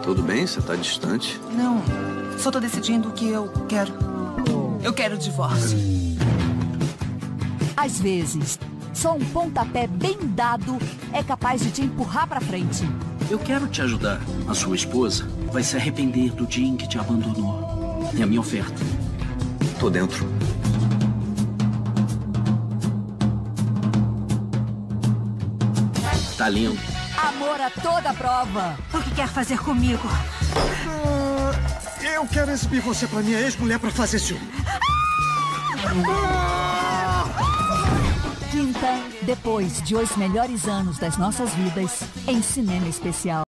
Tudo bem? Você tá distante? Não, só tô decidindo o que eu quero. Eu quero o divórcio. Às vezes, só um pontapé bem dado é capaz de te empurrar pra frente. Eu quero te ajudar. A sua esposa vai se arrepender do dia em que te abandonou. É a minha oferta. Tô dentro. Tá lindo. Amor a toda prova. O que quer fazer comigo? Eu quero exibir você pra minha ex-mulher pra fazer ciúme. Quinta, depois de Os Melhores Anos das Nossas Vidas, em Cinema Especial.